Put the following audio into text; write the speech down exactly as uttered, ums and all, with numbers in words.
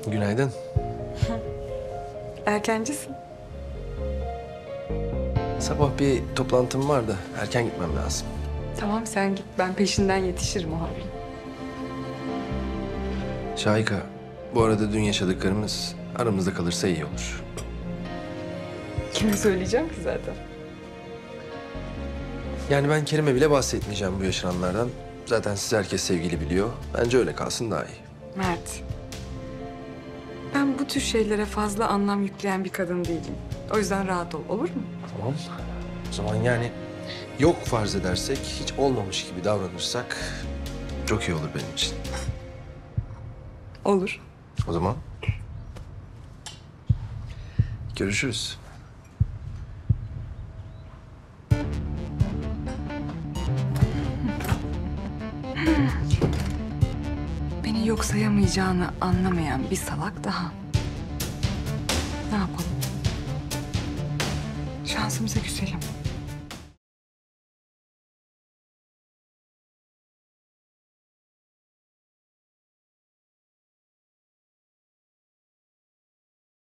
Günaydın. Erkencisin. Sabah bir toplantım var da erken gitmem lazım. Tamam sen git, ben peşinden yetişirim o halde. Şahika, bu arada dün yaşadıklarımız aramızda kalırsa iyi olur. Kime söyleyeceğim ki zaten? Yani ben Kerim'e bile bahsetmeyeceğim bu yaşananlardan. Zaten siz herkes sevgili biliyor. Bence öyle kalsın daha iyi. Mert. Ben bu tür şeylere fazla anlam yükleyen bir kadın değilim. O yüzden rahat ol, olur mu? Tamam. O zaman yani yok farz edersek, hiç olmamış gibi davranırsak çok iyi olur benim için. Olur. O zaman görüşürüz. Beni yok sayamayacağını anlamayan bir salak daha. Ne yapalım? Şansımıza küselim.